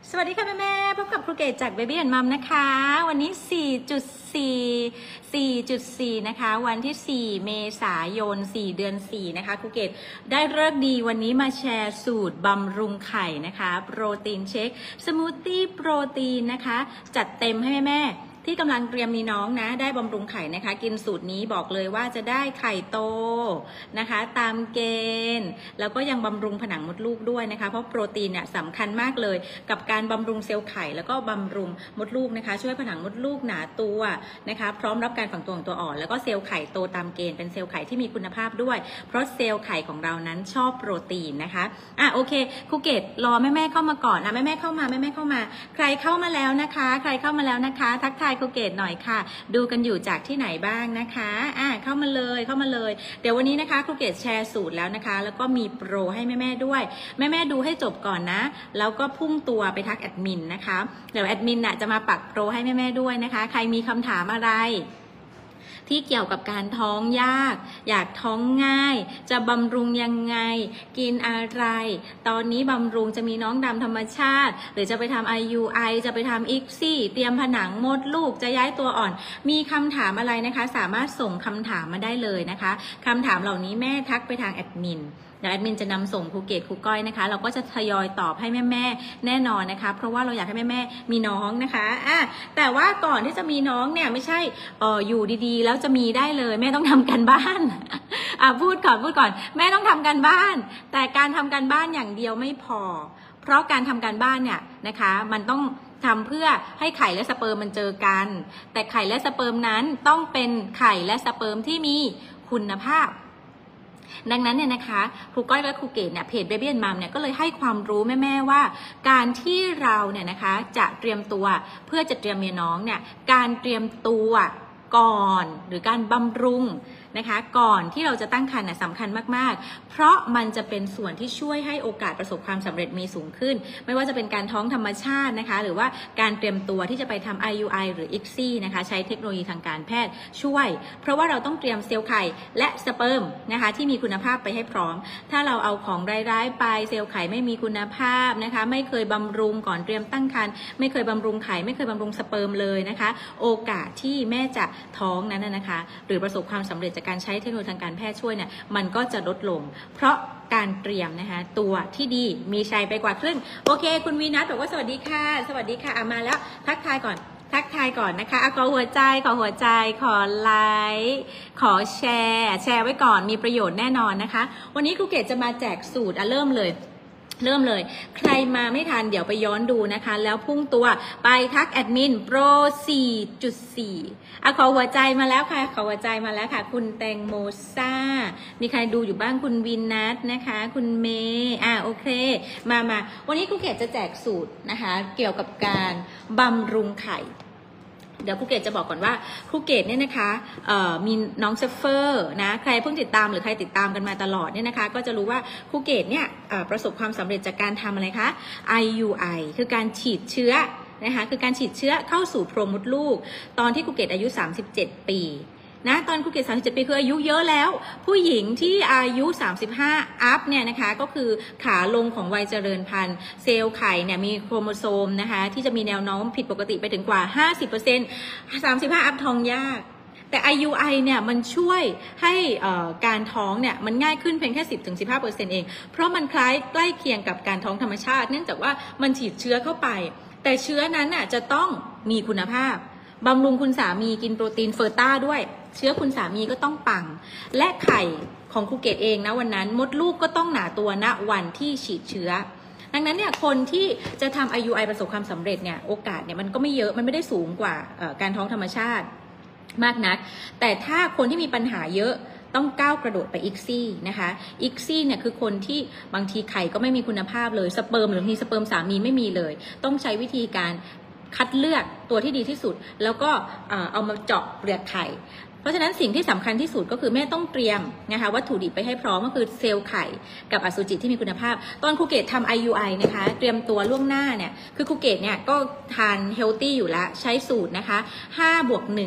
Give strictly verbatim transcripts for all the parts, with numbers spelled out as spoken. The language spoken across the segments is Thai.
สวัสดีค่ะแม่แม่พบกับครูเกศจาก Baby and Mom นะคะวันนี้ สี่จุดสี่ สี่จุดสี่ นะคะวันที่ สี่ เมษายน สี่ เดือน สี่ นะคะครูเกศได้ฤกษ์ดีวันนี้มาแชร์สูตรบำรุงไข่นะคะโปรตีนเชคสมูทตี้โปรตีนนะคะจัดเต็มให้แม่แม่ที่กำลังเตรียมมีน้องนะได้บำรุงไข่นะคะกินสูตรนี้บอกเลยว่าจะได้ไข่โตนะคะตามเกณฑ์แล้วก็ยังบำรุงผนังมดลูกด้วยนะคะเพราะโปรตีนเนี่ยสำคัญมากเลยกับการบำรุงเซลล์ไข่แล้วก็บำรุงมดลูกนะคะช่วยผนังมดลูกหนาตัวนะคะพร้อมรับการฝังตัวของตัวอ่อนแล้วก็เซลล์ไข่โตตามเกณฑ์เป็นเซลล์ไข่ที่มีคุณภาพด้วยเพราะเซลล์ไข่ของเรานั้นชอบโปรตีนนะคะอ่ะโอเคครูเกศรอแม่แม่เข้ามาก่อนนะแม่แม่เข้ามาแม่แม่เข้ามาใครเข้ามาแล้วนะคะใครเข้ามาแล้วนะคะทักทายครูเกศหน่อยค่ะดูกันอยู่จากที่ไหนบ้างนะคะอ่ะเข้ามาเลยเข้ามาเลยเดี๋ยววันนี้นะคะครูเกศแชร์สูตรแล้วนะคะแล้วก็มีโปรให้แม่แม่ด้วยแม่แม่ดูให้จบก่อนนะแล้วก็พุ่งตัวไปทักแอดมินนะคะเดี๋ยวแอดมินน่ะจะมาปักโปรให้แม่แม่ด้วยนะคะใครมีคำถามอะไรที่เกี่ยวกับการท้องยากอยากท้องง่ายจะบำรุงยังไงกินอะไรตอนนี้บำรุงจะมีน้องดำธรรมชาติหรือจะไปทำ ไอ ยู ไอ จะไปทำ อี ซี ซี เตรียมผนังมดลูกจะย้ายตัวอ่อนมีคำถามอะไรนะคะสามารถส่งคำถามมาได้เลยนะคะคำถามเหล่านี้แม่ทักไปทางแอดมินเดี๋ยวแอดมินจะนำส่งครูเกศครูก้อยนะคะเราก็จะทยอยตอบให้แม่ๆแน่นอนนะคะเพราะว่าเราอยากให้แม่ๆมีน้องนะคะอ่ะแต่ว่าก่อนที่จะมีน้องเนี่ยไม่ใช่เอออยู่ดีๆแล้วจะมีได้เลยแม่ต้องทำกันบ้านอ่ะพูดก่อนพูดก่อนแม่ต้องทำกันบ้านแต่การทำกันบ้านอย่างเดียวไม่พอเพราะการทำกันบ้านเนี่ยนะคะมันต้องทำเพื่อให้ไข่และสเปิร์มมันเจอกันแต่ไข่และสเปิร์มนั้นต้องเป็นไข่และสเปิร์มที่มีคุณภาพดังนั้นเนี่ยนะคะครูก้อยและครูเกศเนี่ยเพจ Baby and Mom เนี่ยก็เลยให้ความรู้แม่ๆว่าการที่เราเนี่ยนะคะจะเตรียมตัวเพื่อจะเตรียมมีน้องเนี่ยการเตรียมตัวก่อนหรือการบำรุงนะคะก่อนที่เราจะตั้งครรภ์สำคัญมากๆเพราะมันจะเป็นส่วนที่ช่วยให้โอกาสประสบความสำเร็จมีสูงขึ้นไม่ว่าจะเป็นการท้องธรรมชาตินะคะหรือว่าการเตรียมตัวที่จะไปทำ ไอ ยู ไอ หรือ อี ซี ซี นะคะใช้เทคโนโลยีทางการแพทย์ช่วยเพราะว่าเราต้องเตรียมเซลล์ไข่และสเปิร์มนะคะที่มีคุณภาพไปให้พร้อมถ้าเราเอาของร้ายๆไปเซลล์ไข่ไม่มีคุณภาพนะคะไม่เคยบำรุงก่อนเตรียมตั้งครรภ์ไม่เคยบำรุงไข่ไม่เคยบำรุงสเปิร์มเลยนะคะโอกาสที่แม่จะท้องนั้นนะคะหรือประสบความสำเร็จจากการใช้เทคโนโลยีทางการแพทย์ช่วยเนี่ยมันก็จะลดลงเพราะการเตรียมนะคะตัวที่ดีมีชัยไปกว่าครึ่งโอเคคุณวีนัทบอกว่าสวัสดีค่ะสวัสดีค่ะอ่ะมาแล้วทักทายก่อนทักทายก่อนนะคะขอหัวใจขอหัวใจขอไลค์ขอแชร์แชร์ไว้ก่อนมีประโยชน์แน่นอนนะคะวันนี้ครูเกศจะมาแจกสูตรอ่ะเริ่มเลยเริ่มเลยใครมาไม่ทันเดี๋ยวไปย้อนดูนะคะแล้วพุ่งตัวไปทักแอดมินโปร สี่จุดสี่ อ่ะขอหัวใจมาแล้วค่ะขอหัวใจมาแล้วค่ะคุณแตงโมซ่ามีใครดูอยู่บ้างคุณวินนัทนะคะคุณเมย์อ่ะโอเคมามาวันนี้ครูเกศจะแจกสูตรนะคะเกี่ยวกับการบำรุงไข่เดี๋ยวครูเกศจะบอกก่อนว่าครูเกศเนี่ยนะคะมีน้องเซฟเฟอร์นะใครเพิ่งติดตามหรือใครติดตามกันมาตลอดเนี่ยนะคะก็จะรู้ว่าครูเกศเนี่ยประสบความสำเร็จจากการทำอะไรคะ ไอ ยู ไอ คือการฉีดเชื้อนะคะคือการฉีดเชื้อเข้าสู่โพรงมดลูกตอนที่ครูเกศอายุสามสิบเจ็ดปีนะตอนครูเกศสามสิบเจ็ดปีคืออายุเยอะแล้วผู้หญิงที่อายุสามสิบห้าอัพเนี่ยนะคะก็คือขาลงของวัยเจริญพันธุ์เซลล์ไข่เนี่ยมีโครโมโซมนะคะที่จะมีแนวโน้มผิดปกติไปถึงกว่า ห้าสิบเปอร์เซ็นต์ สามสิบห้าอัพท้องยากแต่ ไอ ยู ไอ เนี่ยมันช่วยให้การท้องเนี่ยมันง่ายขึ้นเพียงแค่ สิบถึงสิบห้าเปอร์เซ็นต์ เองเพราะมันคล้ายใกล้เคียงกับการท้องธรรมชาติเนื่องจากว่ามันฉีดเชื้อเข้าไปแต่เชื้อนั้นน่ะจะต้องมีคุณภาพบำรุงคุณสามีกินโปรตีนเฟอร์ต้าด้วยเชื้อคุณสามีก็ต้องปังและไข่ของครูเกศเองนะวันนั้นมดลูกก็ต้องหนาตัวณวันที่ฉีดเชื้อดังนั้นเนี่ยคนที่จะทำ ไอ ยู ไอ ประสบความสำเร็จเนี่ยโอกาสเนี่ยมันก็ไม่เยอะมันไม่ได้สูงกว่าการท้องธรรมชาติมากนักแต่ถ้าคนที่มีปัญหาเยอะต้องก้าวกระโดดไป อี ซี ซี นะคะ อี ซี ซี เนี่ยคือคนที่บางทีไข่ก็ไม่มีคุณภาพเลยสเปิร์มหรือบางทีสเปิร์มสามีไม่มีเลยต้องใช้วิธีการคัดเลือกตัวที่ดีที่สุดแล้วก็เอามาเจาะเปลือกไข่เพราะฉะนั้นสิ่งที่สำคัญที่สุดก็คือแม่ต้องเตรียมนะคะวัตถุดิบไปให้พร้อมก็คือเซลล์ไข่กับอสุจิที่มีคุณภาพตอนครูเกศทำ ไอ ยู ไอ นะคะเตรียมตัวล่วงหน้าเนี่ยคือครูเกศเนี่ยก็ทานเฮลตี้อยู่แล้วใช้สูตรนะคะห้าบวกหนึ่ง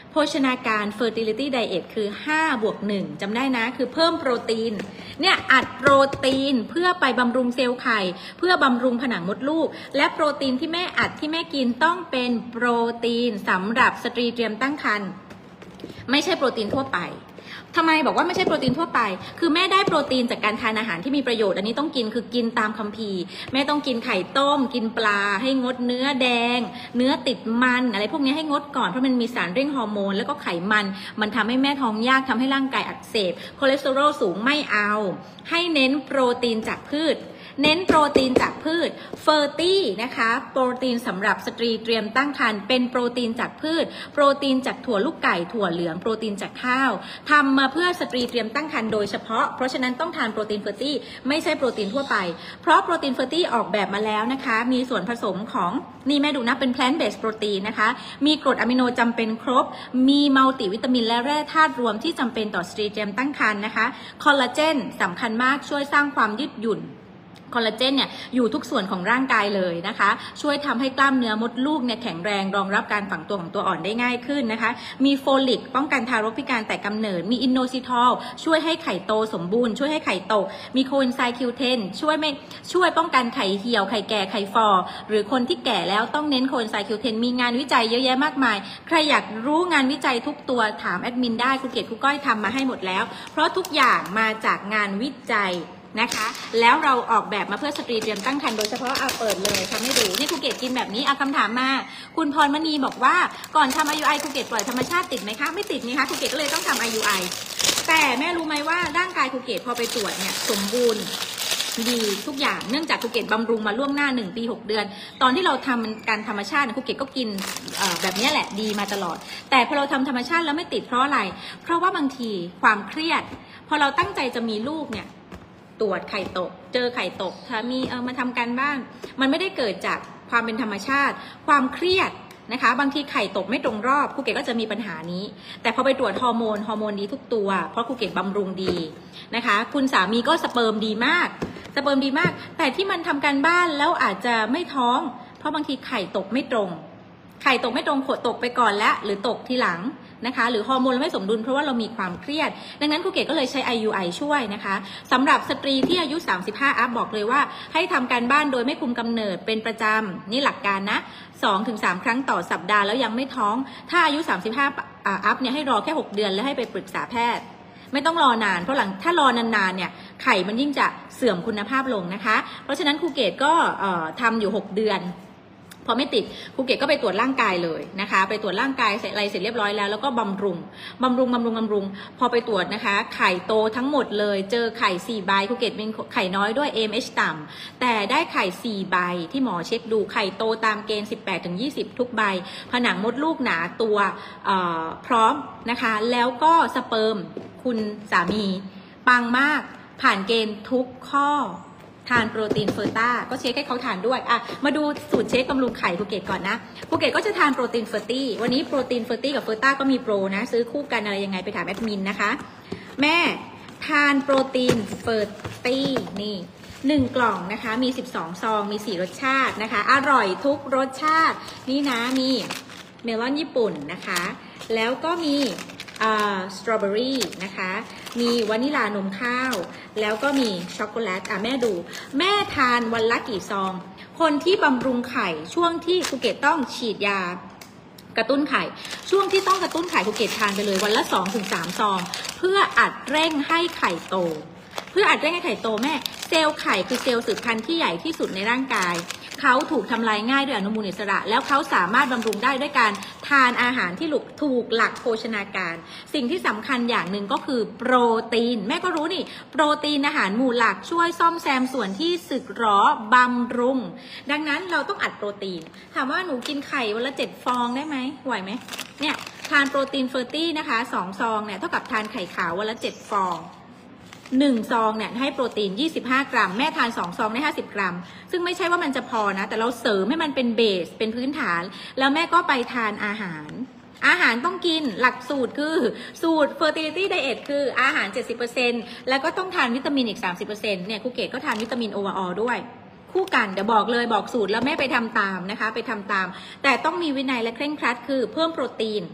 โภชนาการ fertility diet คือห้าบวกหนึ่งจำได้นะคือเพิ่มโปรตีนเนี่ยอัดโปรตีนเพื่อไปบำรุงเซลล์ไข่เพื่อบำรุงผนังมดลูกและโปรตีนที่แม่อัดที่แม่กินต้องเป็นโปรตีนสำหรับสตรีเตรียมตั้งครรภ์ไม่ใช่โปรตีนทั่วไปทำไมบอกว่าไม่ใช่โปรตีนทั่วไปคือแม่ได้โปรตีนจากการทานอาหารที่มีประโยชน์อันนี้ต้องกินคือกินตามคัมภีร์แม่ต้องกินไข่ต้มกินปลาให้งดเนื้อแดงเนื้อติดมันอะไรพวกนี้ให้งดก่อนเพราะมันมีสารเร่งฮอร์โมนแล้วก็ไขมันมันทำให้แม่ท้องยากทำให้ร่างกายอักเสบคอเลสเตอรอลสูงไม่เอาให้เน้นโปรตีนจากพืชเน้นโปรตีนจากพืชเฟอร์ตี้นะคะโปรตีนสำหรับสตรีเตรียมตั้งครรภ์เป็นโปรตีนจากพืชโปรตีนจากถั่วลูกไก่ถั่วเหลืองโปรตีนจากข้าวทำมาเพื่อสตรีเตรียมตั้งครรภ์โดยเฉพาะเพราะฉะนั้นต้องทานโปรตีนเฟอร์ตี้ไม่ใช่โปรตีนทั่วไปเพราะโปรตีนเฟอร์ตี้ออกแบบมาแล้วนะคะมีส่วนผสมของนี่แม่ดูนะเป็น plant based protein นะคะมีกรดอะมิโนจำเป็นครบมีมัลติวิตามินและแร่ธาตุรวมที่จำเป็นต่อสตรีเตรียมตั้งครรภ์นะคะคอลลาเจนสำคัญมากช่วยสร้างความยืดหยุ่นคอลลาเจนเนี่ยอยู่ทุกส่วนของร่างกายเลยนะคะช่วยทำให้กล้ามเนื้อมดลูกเนี่ยแข็งแรงรองรับการฝังตัวของตัวอ่อนได้ง่ายขึ้นนะคะมีโฟลิกป้องกันทารกพิการแต่กำเนิดมีอินโนซิทอลช่วยให้ไข่โตสมบูรณ์ช่วยให้ไข่โตมีโคเอนไซม์ คิว เท็น ช่วยไม่ช่วยป้องกันไข่เหี่ยวไข่แก่ไข่ฟอหรือคนที่แก่แล้วต้องเน้นโคเอนไซม์ คิว เท็น มีงานวิจัยเยอะแยะมากมายใครอยากรู้งานวิจัยทุกตัวถามแอดมินได้ครูเกศครูก้อยทำมาให้หมดแล้วเพราะทุกอย่างมาจากงานวิจัยนะคะแล้วเราออกแบบมาเพื่อสตรีเตรียมตั้งครรภ์โดยเฉพาะเอาเปิดเลยทำให้ดูนี่ครูเกศกินแบบนี้เอาคำถามมาคุณพรมณีบอกว่าก่อนทำ ไอ ยู ไอ ครูเกศปล่อยธรรมชาติติดไหมคะไม่ติดนี่คะครูเกศก็เลยต้องทำ ไอ ยู ไอ แต่แม่รู้ไหมว่าร่างกายครูเกศพอไปตรวจเนี่ยสมบูรณ์ดีทุกอย่างเนื่องจากครูเกศบำรุงมาล่วงหน้าหนึ่งปีหกเดือนตอนที่เราทำการธรรมชาติครูเกศก็กินแบบนี้แหละดีมาตลอดแต่พอเราทำธรรมชาติแล้วไม่ติดเพราะอะไรเพราะว่าบางทีความเครียดพอเราตั้งใจจะมีลูกเนี่ยตรวจไข่ตกเจอไข่ตกสามีเออมาทำการบ้านมันไม่ได้เกิดจากความเป็นธรรมชาติความเครียดนะคะบางทีไข่ตกไม่ตรงรอบครูเกศก็จะมีปัญหานี้แต่พอไปตรวจฮอร์โมนฮอร์โมนดีทุกตัวเพราะครูเกศบำรุงดีนะคะคุณสามีก็สเปิร์มดีมากสเปิร์มดีมากแต่ที่มันทำการบ้านแล้วอาจจะไม่ท้องเพราะบางทีไข่ตกไม่ตรงไข่ตกไม่ตรงขดตกไปก่อนแล้วหรือตกทีหลังนะคะหรือฮอร์โมนไม่สมดุลเพราะว่าเรามีความเครียดดังนั้นครูเกศก็เลยใช้ ไอ ยู ไอ ช่วยนะคะสำหรับสตรีที่อายุสามสิบห้าอัพบอกเลยว่าให้ทำการบ้านโดยไม่คุมกำเนิดเป็นประจำนี่หลักการนะ สองถึงสาม ครั้งต่อสัปดาห์แล้วยังไม่ท้องถ้าอายุสามสิบห้าอัพเนี่ยให้รอแค่หกเดือนแล้วให้ไปปรึกษาแพทย์ไม่ต้องรอนานเพราะหลังถ้ารอนานๆเนี่ยไข่มันยิ่งจะเสื่อมคุณภาพลงนะคะเพราะฉะนั้นครูเกศก็ทำอยู่หกเดือนพอไม่ติดครูเกศก็ไปตรวจร่างกายเลยนะคะไปตรวจร่างกายเสร็จอะไรเสร็จเรียบร้อยแล้วแล้วก็บำรุงบำรุงบำรุงบำรุงพอไปตรวจนะคะไข่โตทั้งหมดเลยเจอไข่สี่ใบครูเกศเป็นไข่น้อยด้วย เอ เอ็ม เอช ต่ำแต่ได้ไข่สี่ใบที่หมอเช็คดูไข่โตตามเกณฑ์ สิบแปดถึงยี่สิบ ทุกใบผนังมดลูกหนาตัวพร้อมนะคะแล้วก็สเปิร์มคุณสามีปังมากผ่านเกณฑ์ทุกข้อทานโปรตีนเฟอร์ต้าก็เช็คให้เขาทานด้วยอ่ะมาดูสูตรเช็คบำรุงไข่ภูเก็ตก่อนนะภูเก็ตก็จะทานโปรตีนเฟอร์ตี้วันนี้โปรตีนเฟอร์ตี้กับเฟอร์ต้าก็มีโปรนะซื้อคู่กันอะไรยังไงไปถามแอดมินนะคะแม่ทานโปรตีนเฟอร์ตี้นี่หนึ่งกล่องนะคะมีสิบสองซองมีสี่รสชาตินะคะอร่อยทุกรสชาตินี่นะมีเมลอนญี่ปุ่นนะคะแล้วก็มีสตรอเบอรี่นะคะมีวานิลานมข้าวแล้วก็มีช็อกโกแลตอ่ะแม่ดูแม่ทานวันละกี่ซองคนที่บำรุงไข่ช่วงที่ภูเก็ตต้องฉีดยากระตุ้นไข่ช่วงที่ต้องกระตุ้นไข่ภูเก็ตทานไปเลยวันละ สองถึงสาม ซองเพื่ออัดเร่งให้ไข่โตเพื่ออัดเร่งให้ไข่โตแม่เซลล์ไข่คือเซลล์สืบพันธุ์ที่ใหญ่ที่สุดในร่างกายเขาถูกทำลายง่ายด้วยอนุมูลอิสระแล้วเขาสามารถบำรุงได้ด้วยการทานอาหารที่ถูกหลักโภชนาการสิ่งที่สำคัญอย่างหนึ่งก็คือโปรตีนแม่ก็รู้นี่โปรตีนอาหารหมู่หลักช่วยซ่อมแซมส่วนที่สึกหรอบำรุงดังนั้นเราต้องอัดโปรตีนถามว่าหนูกินไข่วันละเจ็ดฟองได้ไหมไหวไหมเนี่ยทานโปรตีนเฟอร์ตี้นะคะสองซองเนี่ยเท่ากับทานไข่ขาววันละเจ็ดฟองหนึ่งซองเนี่ยให้โปรตีนยี่สิบห้ากรัมแม่ทานสองซองได้ห้าสิบกรัมซึ่งไม่ใช่ว่ามันจะพอนะแต่เราเสริมให้มันเป็นเบสเป็นพื้นฐานแล้วแม่ก็ไปทานอาหารอาหารต้องกินหลักสูตรคือสูตร fertility diet คืออาหาร เจ็ดสิบเปอร์เซ็นต์ แล้วก็ต้องทานวิตามินอีก สามสิบเปอร์เซ็นต์ เนี่ยครูเกศก็ทานวิตามิน โอ วา ออล ด้วยคู่กันเดี๋ยวบอกเลยบอกสูตรแล้วแม่ไปทำตามนะคะไปทำตามแต่ต้องมีวินัยและเคร่งครัดคือเพิ่มโปรตีน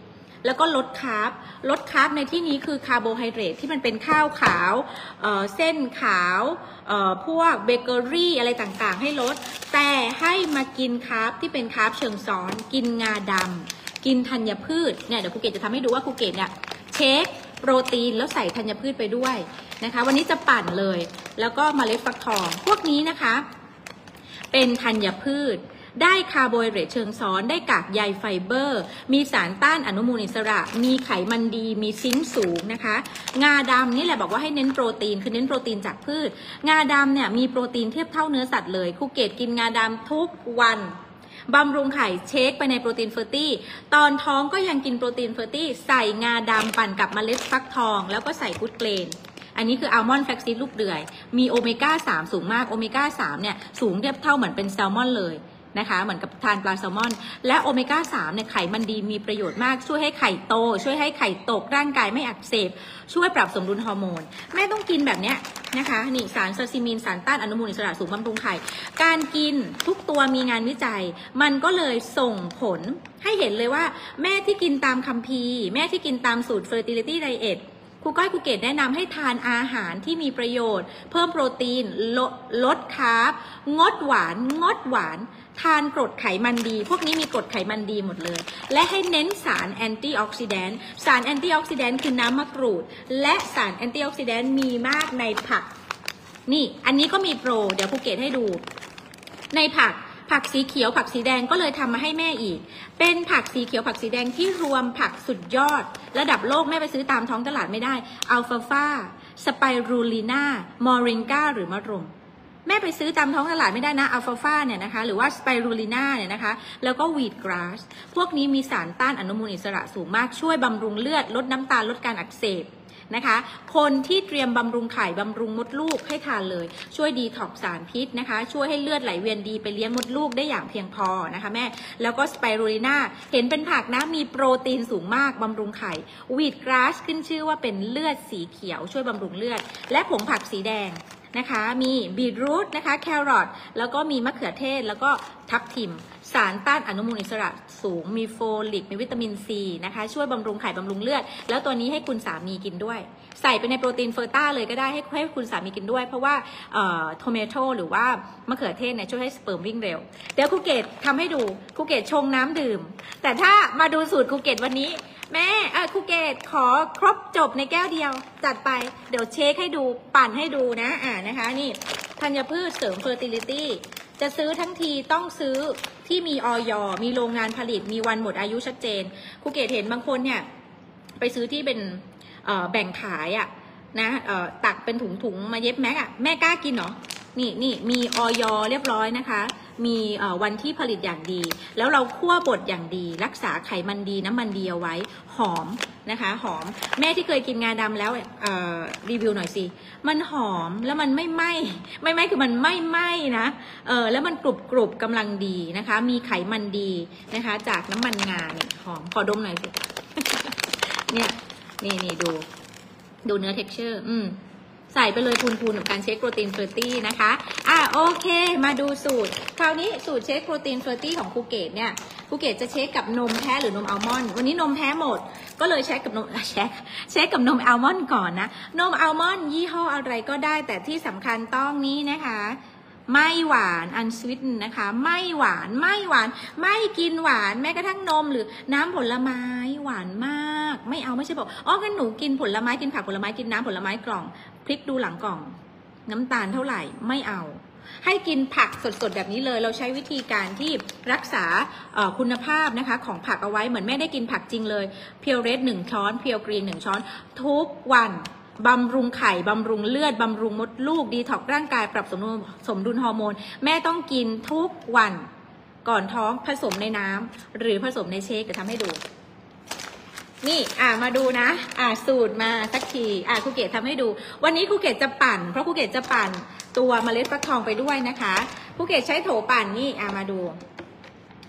แล้วก็ลดคาร์บลดคาร์บในที่นี้คือคาร์โบไฮเดรตที่มันเป็นข้าวขาวเอ่อเส้นขาวเอ่อพวกเบเกอรี่อะไรต่างๆให้ลดแต่ให้มากินคาร์บที่เป็นคาร์บเชิงซ้อนกินงาดำกินธัญพืชเนี่ยเดี๋ยวครูเกศจะทำให้ดูว่าครูเกศเนี่ยเช็คโปรตีนแล้วใส่ธัญพืชไปด้วยนะคะวันนี้จะปั่นเลยแล้วก็เมล็ดฟักทองพวกนี้นะคะเป็นธัญพืชได้คาร์โบไฮเดรตเชิงซ้อนได้กากใยไฟเบอร์มีสารต้านอนุมูลอิสระมีไขมันดีมีซิงค์สูงนะคะงาดำนี่แหละบอกว่าให้เน้นโปรตีนคือเน้นโปรตีนจากพืชงาดำเนี่ยมีโปรตีนเทียบเท่าเนื้อสัตว์เลยครูเกศกินงาดำทุกวันบำรุงไข่เช็คไปในโปรตีนเฟอร์ตี้ตอนท้องก็ยังกินโปรตีนเฟอร์ตี้ใส่งาดำปั่นกับเมล็ดฟักทองแล้วก็ใส่กู๊ดเกรนอันนี้คืออัลมอนด์แฟลกซีดลูกเดือยมีโอเมก้าสามสูงมากโอเมก้าสามเนี่ยสูงเทียบเท่าเหมือนเป็นแซลมอนเลยนะคะเหมือนกับทานปลาแซลมอนและโอเมก้าสามเนี่ยไขมันดีมีประโยชน์มากช่วยให้ไข่โตช่วยให้ไข่ตกร่างกายไม่อักเสบช่วยปรับสมดุลฮอร์โมนแม่ต้องกินแบบเนี้ยนะคะนี่สารซาซิมินสารต้านอนุมูลอิสระสูงบำรุงไข่การกินทุกตัวมีงานวิจัยมันก็เลยส่งผลให้เห็นเลยว่าแม่ที่กินตามคัมภีร์แม่ที่กินตามสูตร Fertility Dietครูก้อยครูเกศแนะนำให้ทานอาหารที่มีประโยชน์เพิ่มโปรตีนลดลดคาร์บงดหวานงดหวานทานกรดไขมันดีพวกนี้มีกรดไขมันดีหมดเลยและให้เน้นสารแอนตี้ออกซิแดนต์สารแอนตี้ออกซิแดนต์คือน้ำมะกรูดและสารแอนตี้ออกซิแดนต์มีมากในผักนี่อันนี้ก็มีโปรเดี๋ยวครูเกศให้ดูในผักผักสีเขียวผักสีแดงก็เลยทำมาให้แม่อีกเป็นผักสีเขียวผักสีแดงที่รวมผักสุดยอดระดับโลกแม่ไปซื้อตามท้องตลาดไม่ได้อัลฟาฟาสไปรูลีนามอริงกาหรือมะรุมแม่ไปซื้อตามท้องตลาดไม่ได้นะอัลฟาฟาเนี่ยนะคะหรือว่าสไปรูลีนาเนี่ยนะคะแล้วก็วีดกราสพวกนี้มีสารต้านอนุมูลอิสระสูงมากช่วยบำรุงเลือดลดน้ำตาลลดการอักเสบนะคะคนที่เตรียมบำรุงไข่บำรุงมดลูกให้ทานเลยช่วยดีท็อกซ์สารพิษนะคะช่วยให้เลือดไหลเวียนดีไปเลี้ยงมดลูกได้อย่างเพียงพอนะคะแม่แล้วก็สไปรูลิน่าเห็นเป็นผักนะมีโปรตีนสูงมากบำรุงไข่วีดกราสขึ้นชื่อว่าเป็นเลือดสีเขียวช่วยบำรุงเลือดและผงผักสีแดงนะคะมีบีทรูทนะคะแครอทแล้วก็มีมะเขือเทศแล้วก็ทับทิมสารต้านอนุมูลอิสระสูงมีโฟลิกมีวิตามินซีนะคะช่วยบำรุงไข่บำรุงเลือดแล้วตัวนี้ให้คุณสามีกินด้วยใส่ไปในโปรตีนเฟอร์ต้าเลยก็ได้ให้ให้คุณสามีกินด้วยเพราะว่าเอ่อโทเมโตหรือว่ามะเขือเทศเนี่ยช่วยให้สเปิร์มวิ่งเร็วเดี๋ยวครูเกศทำให้ดูครูเกศชงน้ำดื่มแต่ถ้ามาดูสูตรครูเกศวันนี้แม่เออครูเกศขอครบจบในแก้วเดียวจัดไปเดี๋ยวเช็คให้ดูปั่นให้ดูนะอ่านะคะนี่ธัญพืชเสริมเฟอร์ติลิตี้จะซื้อทั้งทีต้องซื้อที่มีออย มีโรงงานผลิตมีวันหมดอายุชัดเจนครูเกศเห็นบางคนเนี่ยไปซื้อที่เป็นแบ่งขายอ่ะนะตักเป็นถุงๆมาเย็บแม็กอ่ะแม่กล้ากินเหรอนี่นี่มีออยเรียบร้อยนะคะมีวันที่ผลิตอย่างดีแล้วเราคั่วบดอย่างดีรักษาไขมันดีน้ำมันดีเอาไว้หอมนะคะหอมแม่ที่เคยกินงาดำแล้วรีวิวหน่อยสิมันหอมแล้วมันไม่ไหม้ไม่ไหม้คือมันไม่ไหม้นะเออแล้วมันกรุบกรุบกำลังดีนะคะมีไขมันดีนะคะจากน้ำมันงาเนี่ยหอมขอดมหน่อยสิ เนี่ยนี่นี่ดูดูเนื้อ texture อืมใส่ไปเลยพูนๆกับการเช็คโปรตีนเฟอร์ตี้นะคะอ่ะโอเคมาดูสูตรคราวนี้สูตรเช็คโปรตีนเฟอร์ตี้ของครูเกศเนี่ยครูเกศจะเช็คกับนมแพ้หรือนมอัลมอนด์วันนี้นมแพ้หมดก็เลยเช็คกับนมเช็คเช็คกับนมอัลมอนด์ก่อนนะนมอัลมอนด์ยี่ห้ออะไรก็ได้แต่ที่สำคัญต้องนี้นะคะไม่หวานอันสวิตนะคะไม่หวานไม่หวานไม่กินหวานแม้กระทั่งนมหรือน้ำผลไม้หวานมากไม่เอาไม่ใช่บอกอ๋องั้นหนูกินผลไม้กินผักผลไม้กินน้ำผลไม้กล่องพลิกดูหลังกล่องน้ำตาลเท่าไหร่ไม่เอาให้กินผักสดๆแบบนี้เลยเราใช้วิธีการที่รักษาคุณภาพนะคะของผักเอาไว้เหมือนแม่ได้กินผักจริงเลยเพียวเรดหนึ่งช้อนเพียวกรีนหนึ่งช้อนทุกวันบำรุงไข่บำรุงเลือดบำรุงมดลูกดีท็อกร่างกายปรับสมดุลสมดุลฮอร์โมนแม่ต้องกินทุกวันก่อนท้องผสมในน้ำหรือผสมในเชคจะทำให้ดูนี่อ่ามาดูนะอ่าสูตรมาสักทีอ่าครูเกศทำให้ดูวันนี้ครูเกศจะปั่นเพราะครูเกศจะปั่นตัวเมล็ดฟักทองไปด้วยนะคะครูเกศใช้โถปั่นนี่อ่ามาดู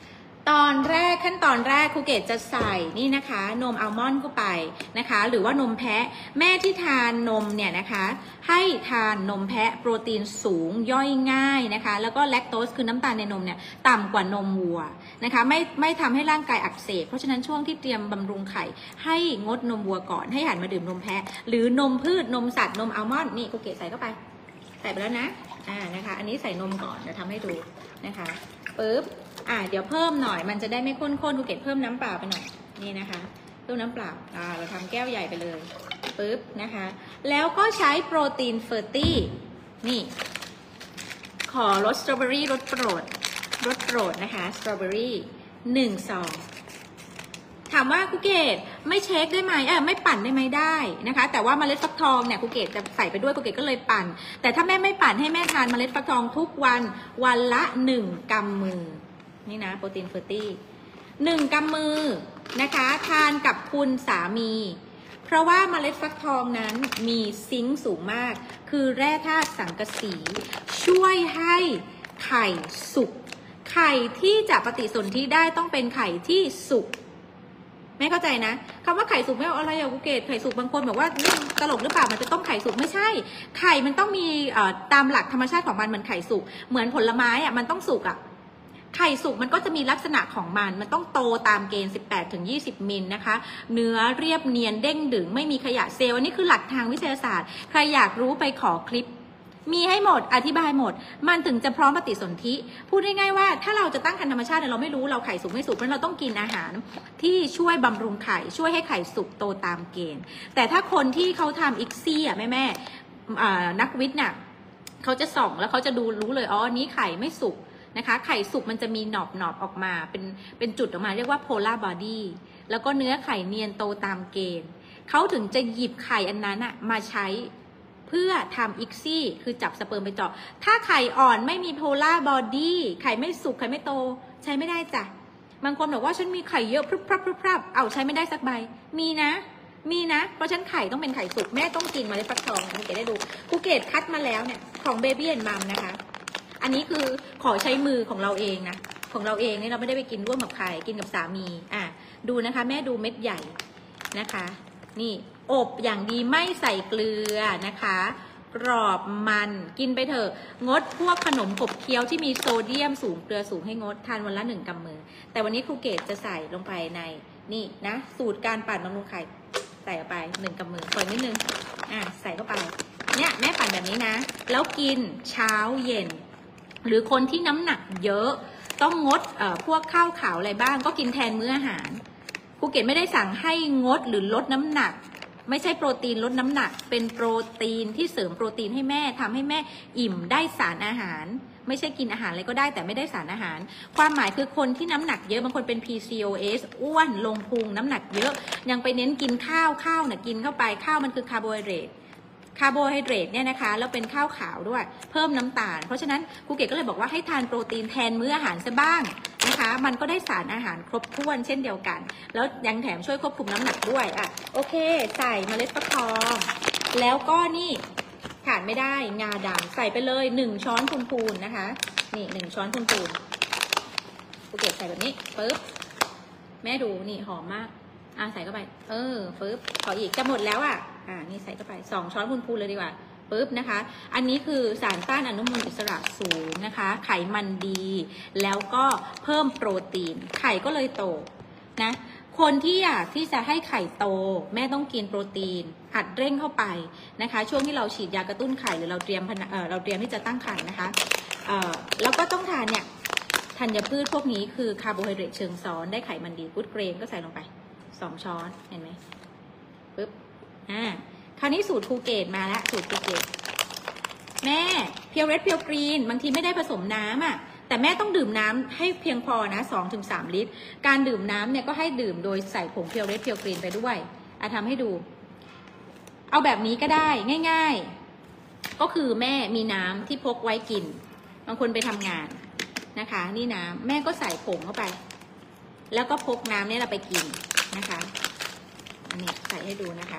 ตอนแรกขั้นตอนแรกครูเกดจะใส่นี่นะคะนมอัลมอนด์เข้าไปนะคะหรือว่านมแพะแม่ที่ทานนมเนี่ยนะคะให้ทานนมแพะโปรตีนสูงย่อยง่ายนะคะแล้วก็แลคโตสคือน้ำตาลในนมเนี่ยต่ำกว่านมวัวนะคะไม่ไม่ทำให้ร่างกายอักเสบเพราะฉะนั้นช่วงที่เตรียมบำรุงไข่ให้งดนมวัวก่อนให้หันมาดื่มนมแพะหรือนมพืชนมสัตว์นมอัลมอนด์นี่ครูเกดใส่เข้าไปใส่ไปแล้วนะอ่านะคะอันนี้ใส่นมก่อนเดี๋ยวทำให้ดูนะคะปึ๊บอ่าเดี๋ยวเพิ่มหน่อยมันจะได้ไม่ข้นๆครูเกดเพิ่มน้ำเปล่าไปหน่อยนี่นะคะเพิ่มน้ำเปล่าอ่าเราทำแก้วใหญ่ไปเลยปึ๊บนะคะแล้วก็ใช้โปรตีนเฟอร์ตี้นี่ขอรสสตรอเบอรี่รสโปรดรสโปรดนะคะสตรอเบอรี่หนึ่งซองถามว่าครูเกดไม่เช็คได้ไหมเออไม่ปั่นได้ไหมได้นะคะแต่ว่าเมล็ดฟักทองเนี่ยครูเกดจะใส่ไปด้วยครูเกดก็เลยปั่นแต่ถ้าแม่ไม่ปั่นให้แม่ทานเมล็ดฟักทองทุกวันวันละหนึ่งกำมือนี่นะโปรตีนเฟอร์ตี้หนึ่งกำมือนะคะทานกับคุณสามีเพราะว่าเมล็ดฟักทองนั้นมีซิงค์สูงมากคือแร่ธาตุสังกะสีช่วยให้ไข่สุกไข่ที่จะปฏิสนธิได้ต้องเป็นไข่ที่สุกไม่เข้าใจนะคำว่าไข่สุกไม่เอาอะไรอะครูเกดไข่สุกบางคนบอกว่าตลกหรือเปล่ามันจะต้องไข่สุกไม่ใช่ไข่มันต้องมีตามหลักธรรมชาติของมันเหมือนไข่สุกเหมือนผลไม้อะมันต้องสุกอะไข่สุกมันก็จะมีลักษณะของมันมันต้องโตตามเกณฑ์ สิบแปดถึงยี่สิบ มิลนะคะเนื้อเรียบเนียนเด้งดึงไม่มีขยะเซลล์อันนี้คือหลักทางวิทยาศาสตร์ใครอยากรู้ไปขอคลิปมีให้หมดอธิบายหมดมันถึงจะพร้อมปฏิสนธิพูดง่ายๆว่าถ้าเราจะตั้งครรภ์ธรรมชาติเราไม่รู้เราไข่สุกไม่สุกเพราะเราต้องกินอาหารที่ช่วยบำรุงไข่ช่วยให้ไข่สุกโตตามเกณฑ์แต่ถ้าคนที่เขาทำอิกซี่อ่ะแม่แม่นักวิทย์น่ะเขาจะส่องแล้วเขาจะดูรู้เลยอ๋อนี้ไข่ไม่สุกนะคะไข่สุกมันจะมีหนอบหนอบออกมาเป็นเป็นจุดออกมาเรียกว่า polar body แล้วก็เนื้อไข่เนียนโตตามเกณฑ์เขาถึงจะหยิบไข่อันนั้นอะมาใช้เพื่อทำอิกซี่คือจับสเปิร์มไปเจาะถ้าไข่อ่อนไม่มี polar body ไข่ไม่สุกไข่ไม่โตใช้ไม่ได้จ้ะบางคนบอกว่าฉันมีไข่เยอะพรึบพรับพรึบพรับเอาใช้ไม่ได้สักใบมีนะมีนะเพราะฉันไข่ต้องเป็นไข่สุกแม่ต้องกินเมล็ดฟักทองครูเกดได้ดูครูเกดคัดมาแล้วเนี่ยของ Baby and Mom นะคะอันนี้คือขอใช้มือของเราเองนะของเราเองนี่เราไม่ได้ไปกินร่วมกับใครกินกับสามีอ่ะดูนะคะแม่ดูเม็ดใหญ่นะคะนี่อบอย่างดีไม่ใส่เกลือนะคะกรอบมันกินไปเถอะงดพวกขนมขบเคี้ยวที่มีโซเดียมสูงเกลือสูงให้งดทานวันละหนึ่งกำมือแต่วันนี้ครูเกดจะใส่ลงไปในนี่นะสูตรการปั่นบำรุงไข่ใส่เข้าไปหนึ่งกำมือเปิดนิดนึงอ่ะใส่เข้าไปเนี่ยแม่ปั่นแบบนี้นะแล้วกินเช้าเย็นหรือคนที่น้ำหนักเยอะต้องงดเอ่อพวกข้าวขาวอะไรบ้างก็กินแทนมื้ออาหารครูเกดไม่ได้สั่งให้งดหรือลดน้ำหนักไม่ใช่โปรตีนลดน้ำหนักเป็นโปรตีนที่เสริมโปรตีนให้แม่ทำให้แม่อิ่มได้สารอาหารไม่ใช่กินอาหารอะไรก็ได้แต่ไม่ได้สารอาหารความหมายคือคนที่น้ำหนักเยอะบางคนเป็น พี ซี โอ เอส อ้วนลงพุงน้ำหนักเยอะยังไปเน้นกินข้าวข้าวเนี่ยกินเข้าไปข้าวมันคือคาร์โบไฮเดรตคาร์โบไฮเดรตเนี่ยนะคะแล้วเป็นข้าวขาวด้วยเพิ่มน้ำตาลเพราะฉะนั้นครูเกดก็เลยบอกว่าให้ทานโปรตีนแทนมื้ออาหารซะบ้างนะคะมันก็ได้สารอาหารครบถ้วนเช่นเดียวกันแล้วยังแถมช่วยควบคุมน้ำหนักด้วยอ่ะโอเคใส่เมล็ดฟักทองแล้วก็นี่ขาดไม่ได้งาดำใส่ไปเลยหนึ่งช้อนพูนๆนะคะนี่หนึ่งช้อนพูนๆครูเกดใส่แบบนี้ปึ๊บแม่ดูนี่หอมมากอ่ะใส่เข้าไปเออปึ๊บขออีกจะหมดแล้วอ่ะอ่านี่ใส่เข้าไปสองช้อนพูนๆเลยดีกว่าปึ๊บนะคะอันนี้คือสารต้านอนุมูลอิสระสูงนะคะไขมันดีแล้วก็เพิ่มโปรตีนไข่ก็เลยโตนะคนที่อยากที่จะให้ไข่โตแม่ต้องกินโปรตีนอัดเร่งเข้าไปนะคะช่วงที่เราฉีดยากระตุ้นไข่หรือเราเตรียมเอ่อเราเตรียมที่จะตั้งครรภ์นะคะเอ่อแล้วก็ต้องทานเนี่ยธัญพืชพวกนี้คือคาร์โบไฮเดรตเชิงซ้อนได้ไขมันดีกู๊ดเกรนก็ใส่ลงไปสองช้อนเห็นไหมปึ๊บอ่าคราวนี้สูตรครูเกดมาแล้วสูตรครูเกดแม่เพียวเรดเพียวกรีนบางทีไม่ได้ผสมน้ำอ่ะแต่แม่ต้องดื่มน้ำให้เพียงพอนะ สองถึงสาม ลิตรการดื่มน้ำเนี่ยก็ให้ดื่มโดยใส่ผงเพียวเรดเพียวกรีนไปด้วยอ่ะทำให้ดูเอาแบบนี้ก็ได้ง่ายๆก็คือแม่มีน้ำที่พกไว้กินบางคนไปทำงานนะคะนี่น้ำแม่ก็ใส่ผงเข้าไปแล้วก็พกน้ำเนี่ยเราไปกินนะคะอันนี้ใส่ให้ดูนะคะ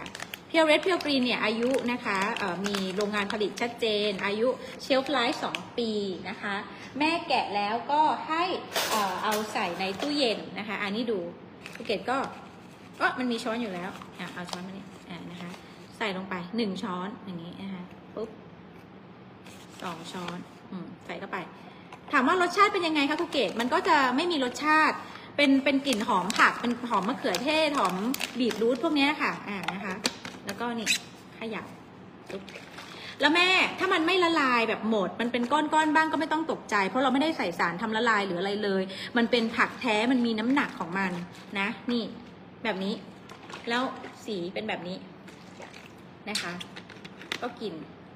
เพียวเรดเพียวกรีนเนี่ยอายุนะคะมีโรงงานผลิตชัดเจนอายุเชลฟ์ไลฟ์สองปีนะคะแม่แกะแล้วก็ให้เอาใส่ในตู้เย็นนะคะอันนี้ดูภูเก็ตก็ก็มันมีช้อนอยู่แล้วอ่ะเอาช้อนมาเนี่ยอ่ะนะคะใส่ลงไปหนึ่งช้อนอย่างนี้นะคะปุ๊บสองช้อนอืมใส่เข้าไปถามว่ารสชาติเป็นยังไงคะภูเก็ตมันก็จะไม่มีรสชาติเป็นเป็นกลิ่นหอมผักเป็นหอมมะเขือเทศหอมบีทรูทพวกนี้ค่ะอ่านะคะแล้วก็นี่ขยับปุ๊บแล้วแม่ถ้ามันไม่ละลายแบบหมดมันเป็นก้อนๆบ้างก็ไม่ต้องตกใจเพราะเราไม่ได้ใส่สารทำละลายหรืออะไรเลยมันเป็นผักแท้มันมีน้ำหนักของมันนะนี่แบบนี้แล้วสีเป็นแบบนี้นะคะก็กิน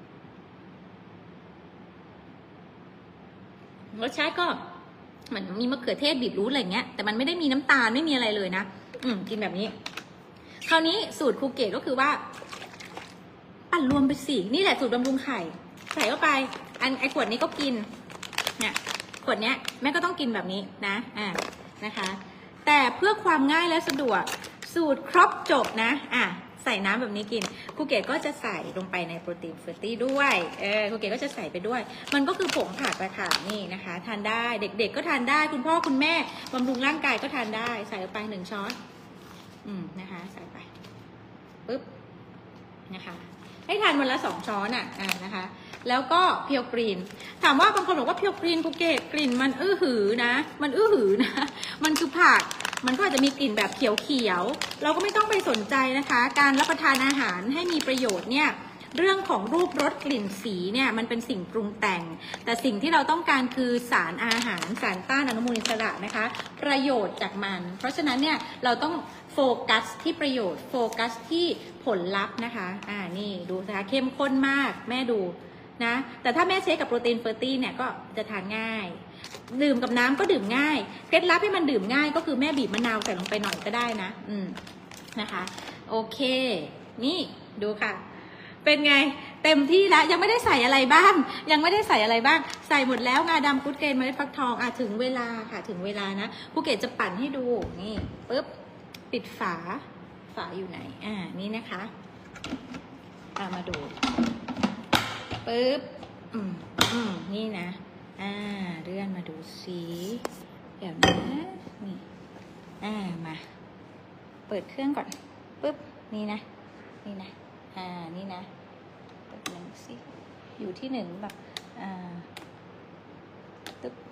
รสชาติก็เหมือนมีมะเขือเทศบีทรูทอะไรเงี้ยแต่มันไม่ได้มีน้ำตาลไม่มีอะไรเลยนะอืมกินแบบนี้คราวนี้สูตรครูเกตก็คือว่าปั่นรวมไปสินี่แหละสูตรบำรุงไข่ใส่เข้าไปอันไอขวดนี้ก็กินเนี่ยขวดเนี้ยแม่ก็ต้องกินแบบนี้นะอ่านะคะแต่เพื่อความง่ายและสะดวกสูตรครบจบนะอ่ะใส่น้ำแบบนี้กินครูเกตก็จะใส่ลงไปในโปรตีนเฟอร์ตี้ด้วยเออครูเกตก็จะใส่ไปด้วยมันก็คือผงผักอะค่ะนี่นะคะทานได้เด็กๆก็ทานได้คุณพ่อคุณแม่บำรุงร่างกายก็ทานได้ใส่ลงไปหนึ่งช้อนอืมนะคะใส่ไปปึ๊บนะคะให้ทานวันละสองช้อนอ่ะอ่านะคะแล้วก็เพียวกรีนถามว่าบางคนบอกว่าเพียวกรีนครูเกตกลิ่นมันอื้อหือนะมันอื้อหือนะมันคือผักมันก็อาจจะมีกลิ่นแบบเขียวๆเราก็ไม่ต้องไปสนใจนะคะการรับประทานอาหารให้มีประโยชน์เนี่ยเรื่องของรูปรสกลิ่นสีเนี่ยมันเป็นสิ่งปรุงแต่งแต่สิ่งที่เราต้องการคือสารอาหารสารต้านอนุมูลอิสระนะคะประโยชน์จากมันเพราะฉะนั้นเนี่ยเราต้องโฟกัสที่ประโยชน์โฟกัสที่ผลลัพธ์นะคะอ่านี่ดูนะคะเข้มข้นมากแม่ดูนะแต่ถ้าแม่เช็คกับโปรตีนเฟอร์ตี้เนี่ยก็จะทานง่ายดื่มกับน้ำก็ดื่มง่ายเคล็ดลับให้มันดื่มง่ายก็คือแม่บีบมะนาวใส่ลงไปหน่อยก็ได้นะอืมนะคะโอเคนี่ดูค่ะเป็นไงเต็มที่แล้วยังไม่ได้ใส่อะไรบ้างยังไม่ได้ใส่อะไรบ้างใส่หมดแล้วงาดำกู๊ดเกรนเมล็ดฟักทองอ่ะถึงเวลาค่ะถึงเวลานะภูเก็ตจะปั่นให้ดูนี่ปึ๊บปิดฝาฝาอยู่ไหนอ่านี่นะคะอ่ามาดูปึ๊บอืมอืมนี่นะอ่าเลื่อนมาดูสีเดี๋ยวนะนี่อ่ามาเปิดเครื่องก่อนปึ๊บนี่นะนี่นะอ่านี่นะเปิดหนึ่งสิอยู่ที่หนึ่งแบบอ่าตึ๊บ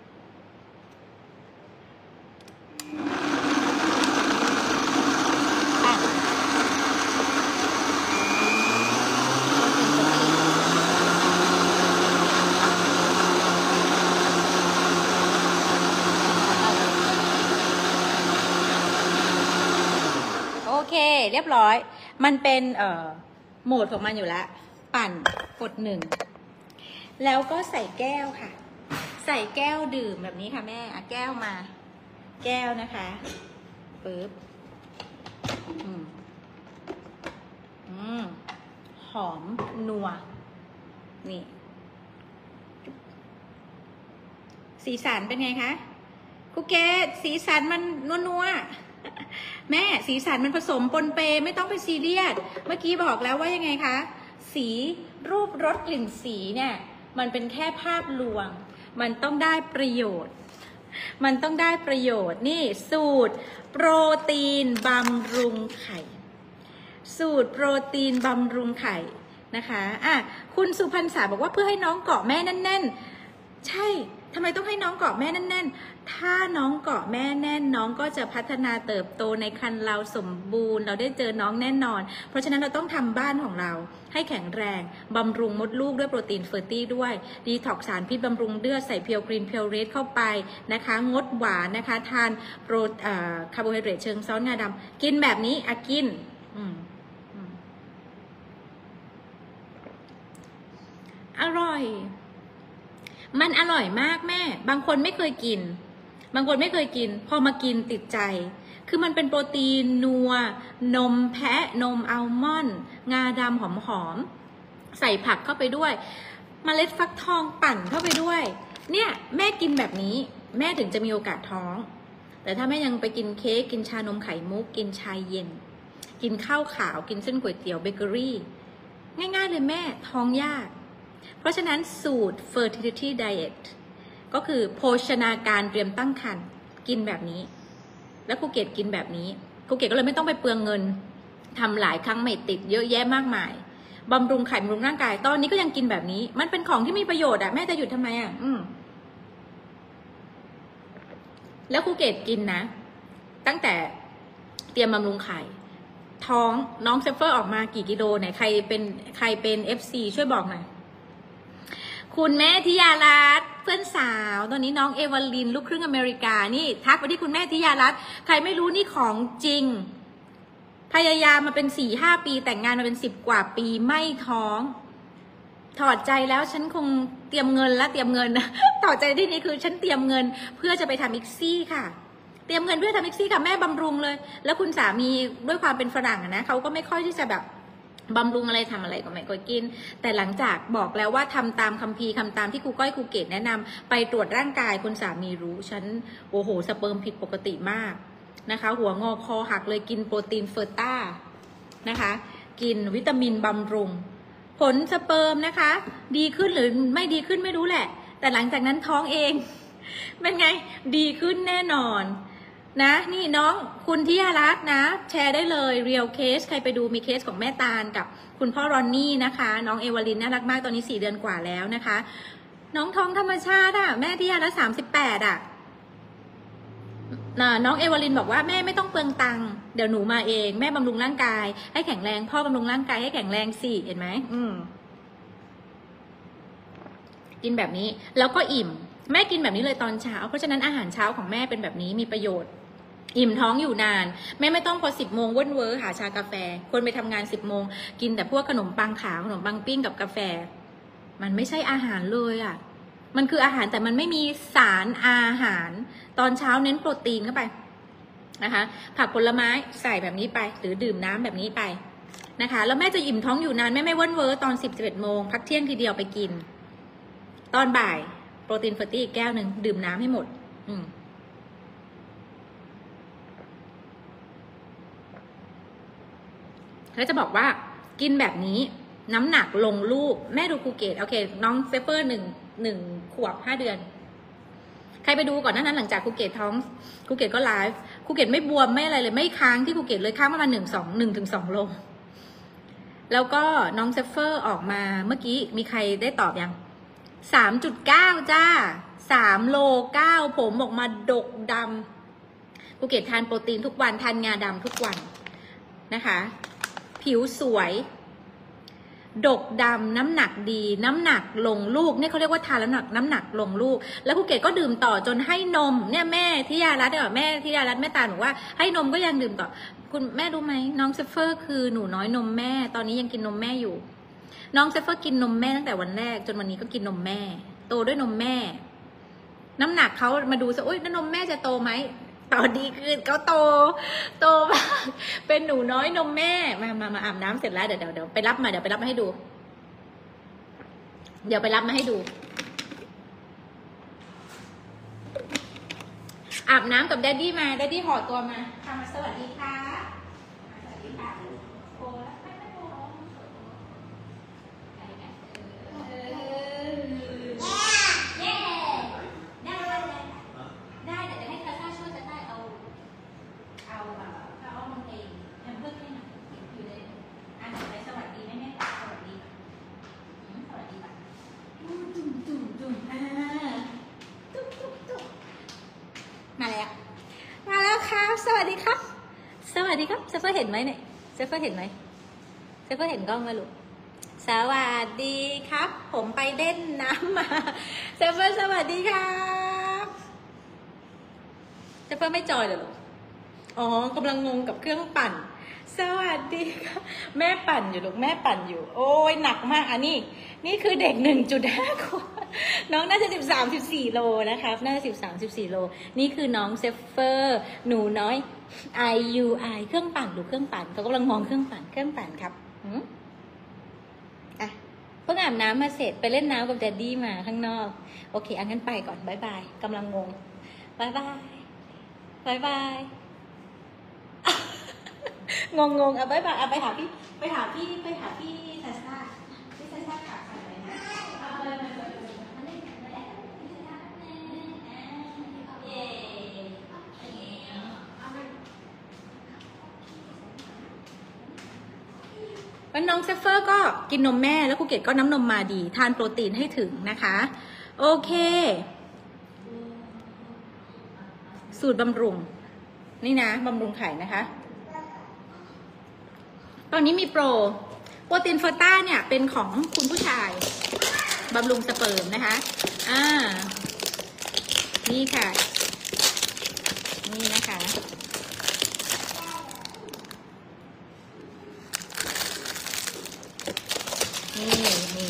เรียบร้อยมันเป็นเอ่อโหมดของมันอยู่แล้วปั่นกดหนึ่งแล้วก็ใส่แก้วค่ะใส่แก้วดื่มแบบนี้ค่ะแม่อ่ะแก้วมาแก้วนะคะปึ๊บอืมอืมหอมนัวนี่สีสันเป็นไงคะครูเกศสีสันมันนัวๆแม่สีสันมันผสมปนเปไม่ต้องไปซีเรียสเมื่อกี้บอกแล้วว่ายังไงคะสีรูปรสกลิ่นสีเนี่ยมันเป็นแค่ภาพลวงมันต้องได้ประโยชน์มันต้องได้ประโยชน์นี่สูตรโปรตีนบำรุงไข่สูตรโปรตีนบำรุงไข่นะคะอ่ะคุณสุพรรณษาบอกว่าเพื่อให้น้องเกาะแม่แน่นๆใช่ทำไมต้องให้น้องเกาะแม่แน่นๆถ้าน้องเกาะแม่แน่นน้องก็จะพัฒนาเติบโตในครรภ์เราสมบูรณ์เราได้เจอน้องแน่นอนเพราะฉะนั้นเราต้องทำบ้านของเราให้แข็งแรงบำรุงมดลูกด้วยโปรตีนเฟอร์ตี้ด้วยดีท็อกซ์สารพิษบำรุงเลือดใส่เพียวกรีนเพียวเรดเข้าไปนะคะงดหวานนะคะทานโปรอ่าคาร์โบไฮเดรตเชิงซ้อนงาดำกินแบบนี้อะกินอืมอร่อยมันอร่อยมากแม่บางคนไม่เคยกินบางคนไม่เคยกินพอมากินติดใจคือมันเป็นโปรตีนนัวนมแพะนมอัลมอนด์งาดำหอมๆใส่ผักเข้าไปด้วยเมล็ดฟักทองปั่นเข้าไปด้วยเนี่ยแม่กินแบบนี้แม่ถึงจะมีโอกาสท้องแต่ถ้าแม่ยังไปกินเค้กกินชานมไข่มุกกินชาเย็นกินข้าวขาวกินเส้นก๋วยเตี๋ยวเบเกอรี่ง่ายๆเลยแม่ท้องยากเพราะฉะนั้นสูตร fertility diet ก็คือโภชนาการเตรียมตั้งครรภ์กินแบบนี้แล้วภูเก็ตกินแบบนี้ภูเก็ตก็เลยไม่ต้องไปเปลืองเงินทำหลายครั้งไม่ติดเยอะแยะมากมายบำรุงไข่บำรุงร่างกายตอนนี้ก็ยังกินแบบนี้มันเป็นของที่มีประโยชน์อะแม่จะหยุดทำไมอะอืมแล้วภูเก็ตกินนะตั้งแต่เตรียมบำรุงไข่ท้องน้องเซฟเฟอร์ออกมากี่กิโลไหนใครเป็นใครเป็น เอฟ ซี ช่วยบอกหน่อยคุณแม่ธิยารัตน์เพื่อนสาวตอนนี้น้องเอวาลินลูกครึ่งอเมริกานี่ทักไปที่คุณแม่ธิยารัตน์ใครไม่รู้นี่ของจริงพยายามมาเป็นสี่ห้าปีแต่งงานมาเป็นสิบกว่าปีไม่ท้องถอดใจแล้วฉันคงเตรียมเงินและเตรียมเงินนะถอดใจที่นี้คือฉันเตรียมเงินเพื่อจะไปทำอิกซี่ค่ะเตรียมเงินเพื่อทำอิกซี่ค่ะแม่บำรุงเลยแล้วคุณสามีด้วยความเป็นฝรั่งนะเขาก็ไม่ค่อยที่จะแบบบำรุงอะไรทำอะไรก็ไม่ค่อยกินแต่หลังจากบอกแล้วว่าทำตามคัมภีร์คำตามที่ครูก้อยครูเกศแนะนำไปตรวจร่างกายคุณสามีรู้ฉันโอ้โหสเปิร์มผิดปกติมากนะคะหัวงอคอหักเลยกินโปรตีนเฟอร์ต้านะคะกินวิตามินบำรุงผลสเปิร์มนะคะดีขึ้นหรือไม่ดีขึ้นไม่รู้แหละแต่หลังจากนั้นท้องเองเป็นไงดีขึ้นแน่นอนนะนี่น้องคุณธิยารัตน์นะแชร์ได้เลยเรียลเคสใครไปดูมีเคสของแม่ตาลกับคุณพ่อรอนนี่นะคะน้องเอวาลินน่ารักมากตอนนี้สี่เดือนกว่าแล้วนะคะน้องท้องธรรมชาติอ่ะแม่ธิยารัตน์สามสิบแปดอ่ะน้องเอวาลินบอกว่าแม่ไม่ต้องเปลืองตังค์เดี๋ยวหนูมาเองแม่บำรุงร่างกายให้แข็งแรงพ่อบำรุงร่างกายให้แข็งแรงสิเห็นไหมอืมกินแบบนี้แล้วก็อิ่มแม่กินแบบนี้เลยตอนเช้าเพราะฉะนั้นอาหารเช้าของแม่เป็นแบบนี้มีประโยชน์อิ่มท้องอยู่นานแม่ไม่ต้องพอสิบโมงเว้นเวอร์หาชากาแฟคนไปทำงานสิบโมงกินแต่พวกขนมปังขาวขนมปังปิ้งกับกาแฟมันไม่ใช่อาหารเลยอ่ะมันคืออาหารแต่มันไม่มีสารอาหารตอนเช้าเน้นโปรตีนเข้าไปนะคะผักผลไม้ใส่แบบนี้ไปหรือดื่มน้ำแบบนี้ไปนะคะแล้วแม่จะอิ่มท้องอยู่นานแม่ไม่เว้นเวอร์ตอนสิบสิบเอ็ดโมงพักเที่ยงทีเดียวไปกินตอนบ่ายโปรตีนเฟอร์ตี้อีกแก้วหนึ่งดื่มน้ำให้หมดอืมแล้วจะบอกว่ากินแบบนี้น้ำหนักลงลูกแม่ดูภูเก็ตโอเคน้องเซฟเฟอร์หนึ่งหนึ่งขวบห้าเดือนใครไปดูก่อนหน้านั้นหลังจากภูเก็ตท้องภูเก็ตก็ไลฟ์ภูเก็ตไม่บวมไม่อะไรเลยไม่ค้างที่ภูเก็ตเลยค้างประมาณหนึ่งสองหนึ่งถึงสองโลแล้วก็น้องเซฟเฟอร์ออกมาเมื่อกี้มีใครได้ตอบยังสามจุดเก้าจ้าสามโลเก้าผมออกมาดกดำภูเก็ตทานโปรตีนทุกวันทานงาดำทุกวันนะคะผิวสวยดกดำน้ำหนักดีน้ำหนักลงลูกเนี่ยเขาเรียกว่าทานแล้วหนักน้ำหนักลงลูกแล้วภูเก็ตก็ดื่มต่อจนให้นมเนี่ยแม่ธิยารัตน์เนี่ยแม่ธิยารัตน์แม่ตาหนูว่าให้นมก็ยังดื่มต่อคุณแม่รู้ไหมน้องเซฟเฟอร์คือหนูน้อยนมแม่ตอนนี้ยังกินนมแม่อยู่น้องเซฟเฟอร์กินนมแม่ตั้งแต่วันแรกจนวันนี้ก็กินนมแม่โตด้วยนมแม่น้ำหนักเขามาดูซะโอ๊ยนมแม่จะโตไหมต่อดีคือเขาโตโตมากเป็นหนูน้อยนมแม่มามามาอาบน้ำเสร็จแล้วเดี๋ยวเดี๋ยวเดี๋ยวไปรับมาเดี๋ยวไปรับมาให้ดูเดี๋ยวไปรับมาให้ดูอาบน้ำกับแดดดี้มาแดดดี้ห่อตัวมาทำมาสวัสดีค่ะสวัสดีค่ะโอ้แล้วไม่ไม่โอ้เย้ได้ได้ได้เดี๋ยวจะให้คาซ่าช่วยจะได้เอาเอาเอาเอามันเองทำเพื่อให้หนักอยู่เลยอ่ะไปสวัสดีแม่แม่สวัสดีสวัสดีป่ะจุ่มจุ่มจุ่มอ่าตุ๊บตุ๊บตุ๊บมาแล้วมาแล้วครับสวัสดีครับสวัสดีครับเซฟเฟอร์เห็นไหมเนี่ยเซฟเฟอร์เห็นไหมเซฟเฟอร์เห็นกล้องไหมลูกสวัสดีครับผมไปเล่นน้ำมาเซฟเฟอร์สวัสดีครับเซฟเฟอร์ไม่จอยเลยหรออ๋อกำลังงงกับเครื่องปั่นสวัสดีค่ะแม่ปั่นอยู่ลูกแม่ปั่นอยู่โอ้ยหนักมากอันนี้นี่คือเด็ก หนึ่งจุดห้า ขวบน้องน่าจะสิบสาม สิบสี่โลนะคะน่าจะสิบสาม สิบสี่โลนี่คือน้องเซฟเฟอร์หนูน้อย ไอ ยู ไอ เครื่องปั่นดูเครื่องปั่นเขากำลังมองเครื่องปั่นเครื่องปั่นครับอืมอ่ะเพิ่งอาบน้ำมาเสร็จไปเล่นน้ำกับแดดดี้มาข้างนอกโอเคอันนั้นไปก่อนบายบายกำลังงงบายบายบายบายงงงๆเอาไปไปเอาไปหาพี่ไปหาพี่ไปหาพี่ซาซ่าพี่ซาซ่าขาใส่อะไรนะเอาเลยมาเลยมาเล่นกันเลยพี่ซาซ่าเย้วันน้องเซฟเฟอร์ก็กินนมแม่แล้วครูเกดก็น้ำนมมาดีทานโปรตีนให้ถึงนะคะโอเคสูตรบำรุงนี่นะบำรุงไข่นะคะตอนนี้มีโปรโปรตีนเฟอร์ต้าเนี่ยเป็นของคุณผู้ชายบำรุงสเปิร์มนะคะอ่านี่ค่ะนี่นะคะนี่นี่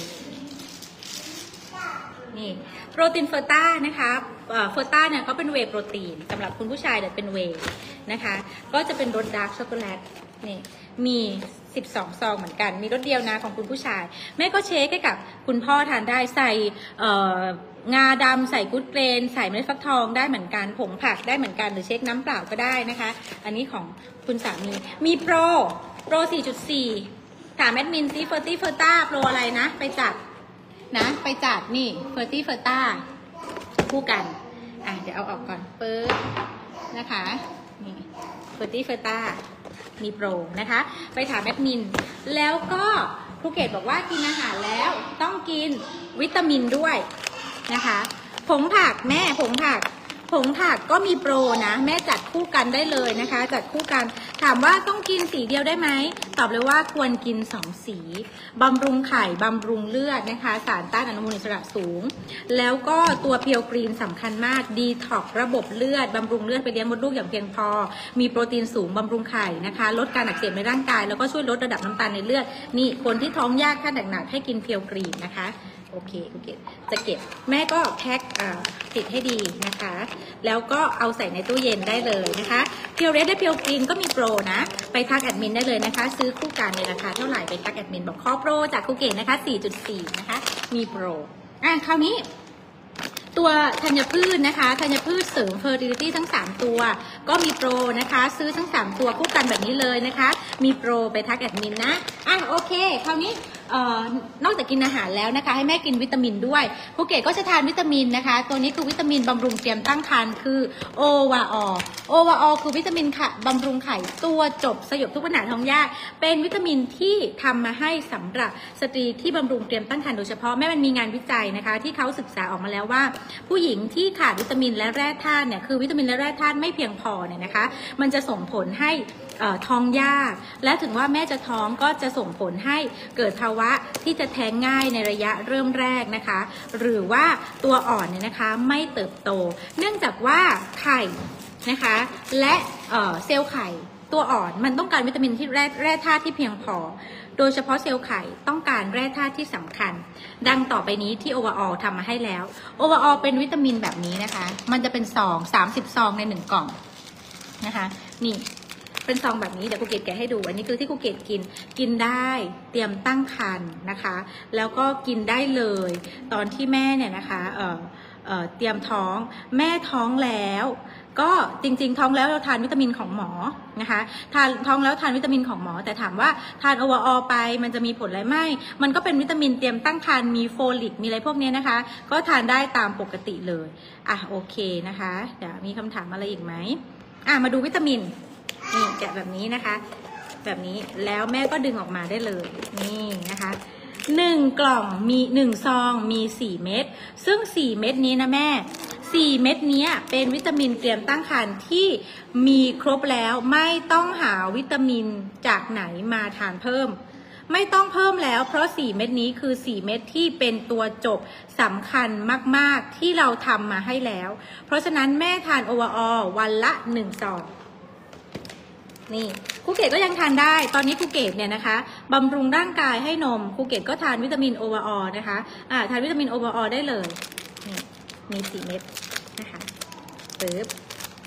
นี่โปรตีนเฟอร์ต้านะคะเฟอร์ต้าเนี่ยก็เป็นเวย์โปรตีนสำหรับคุณผู้ชายเนี่ยเป็นเวย์นะคะก็จะเป็นรสดาร์กช็อกโกแลตนี่มีสิบสองซองเหมือนกันมีรสเดียวนะของคุณผู้ชายแม่ก็เช็คให้กับคุณพ่อทานได้ใส่งาดำใส่กุดเกรนใส่เมล็ดฟักทองได้เหมือนกันผงผักได้เหมือนกันหรือเช็คน้ำเปล่าก็ได้นะคะอันนี้ของคุณสามีมีโปรโปร สี่จุดสี่ ถามแอดมินซิเฟอร์ตี้เฟอร์ต้าโปรอะไรนะไปจัดนะไปจัดนี่เฟอร์ตี้เฟอร์ต้าคู่กันอ่ะเดี๋ยวเอาออกก่อนเปิดนะคะนี่เฟอร์ตี้เฟอร์ต้ามีโปรนะคะไปถามแอดมินแล้วก็ครูเกดบอกว่ากินอาหารแล้วต้องกินวิตามินด้วยนะคะผงผักแม่ผงผักผงผักก็มีโปรนะแม่จัดคู่กันได้เลยนะคะจัดคู่กันถามว่าต้องกินสีเดียวได้ไหมตอบเลยว่าควรกินสองสีบำรุงไข่บำรุงเลือดนะคะสารต้านอนุมูลอิสระสูงแล้วก็ตัวเพียวกรีนสำคัญมากดีท็อกระบบเลือดบำรุงเลือดไปเลี้ยงมดลูกอย่างเพียงพอมีโปรตีนสูงบำรุงไข่นะคะลดการอักเสบในร่างกายแล้วก็ช่วยลดระดับน้ำตาลในเลือดนี่คนที่ท้องยากถ้าหนักๆให้กินเพียวกรีนนะคะโอเคโอเคจะเก็บแม่ก็แพ็คปิดให้ดีนะคะแล้วก็เอาใส่ในตู้เย็นได้เลยนะคะเพียวเรสและเพียวกรีนก็มีโปรนะไปทักแอดมินได้เลยนะคะซื้อคู่กันในราคาเท่าไหร่ไปทักแอดมินบอกข้อโปรจากครูเก่งนะคะ สี่จุดสี่ นะคะมีโปรอ่ะคราวนี้ตัวธัญพืชนะคะธัญพืชเสริมเฟอร์ติลิตี้ทั้งสามตัวก็มีโปรนะคะซื้อทั้งสามตัวคู่กันแบบนี้เลยนะคะมีโปรไปทักแอดมินนะอ่ะโอเคคราวนี้เอ่อนอกจากกินอาหารแล้วนะคะให้แม่กินวิตามินด้วยภูเก็ตก็จะทานวิตามินนะคะตัวนี้คือวิตามินบำรุงเตรียมตั้งครรภ์คือโอวาออโอวาออคือวิตามินค่ะบำรุงไข่ตัวจบสยบทุกปัญหาท้องยากเป็นวิตามินที่ทำมาให้สำหรับสตรีที่บำรุงเตรียมตั้งครรภ์โดยเฉพาะแม่มันมีงานวิจัยนะคะที่เขาศึกษาออกมาแล้วว่าผู้หญิงที่ขาดวิตามินและแร่ธาตุเนี่ยคือวิตามินและแร่ธาตุไม่เพียงพอเนี่ยนะคะมันจะส่งผลให้ท้องยากและถึงว่าแม่จะท้องก็จะส่งผลให้เกิดภาวะที่จะแท้งง่ายในระยะเริ่มแรกนะคะหรือว่าตัวอ่อนเนี่ยนะคะไม่เติบโตเนื่องจากว่าไข่นะคะและเซลล์ไข่ตัวอ่อนมันต้องการวิตามินที่แร่แร่ธาตุที่เพียงพอโดยเฉพาะเซลล์ไข่ต้องการแร่ธาตุที่สำคัญดังต่อไปนี้ที่โอวาออลทำมาให้แล้วโอวาออลเป็นวิตามินแบบนี้นะคะมันจะเป็นซองสามสิบซองในหนึ่งกล่องนะคะนี่เป็นซองแบบนี้เดี๋ยวครูเกดแกะให้ดูอันนี้คือที่ครูเกดกินกินได้เตรียมตั้งครรภ์นะคะแล้วก็กินได้เลยตอนที่แม่เนี่ยนะคะเอ่อเอ่อเตรียมท้องแม่ท้องแล้วก็จริงๆท้องแล้วเราทานวิตามินของหมอนะคะทานท้องแล้วทานวิตามินของหมอแต่ถามว่าทานโอวาออลไปมันจะมีผลอะไรไหมมันก็เป็นวิตามินเตรียมตั้งครรภ์มีโฟลิกมีอะไรพวกนี้นะคะก็ทานได้ตามปกติเลยอ่ะโอเคนะคะเดี๋ยวมีคำถามอะไรอีกไหมอ่ะมาดูวิตามินนี่แกะแบบนี้นะคะแบบนี้แล้วแม่ก็ดึงออกมาได้เลยนี่นะคะหนึ่งกล่องมีหนึ่งซองมีสี่เม็ดซึ่งสี่เม็ดนี้นะแม่สี่เม็ดนี้เป็นวิตามินเตรียมตั้งครรภ์ที่มีครบแล้วไม่ต้องหาวิตามินจากไหนมาทานเพิ่มไม่ต้องเพิ่มแล้วเพราะสี่เม็ดนี้คือสี่เม็ดที่เป็นตัวจบสำคัญมากๆที่เราทำมาให้แล้วเพราะฉะนั้นแม่ทานโอวาออลวันละหนึ่งซองนี่ครูเกดก็ยังทานได้ตอนนี้ครูเกดเนี่ยนะคะบำรุงร่างกายให้นมครูเกดก็ทานวิตามินโอวาออลนะคะอ่าทานวิตามินโอวาออลได้เลยนี่มีสี่เม็ดนะคะปึ๊บ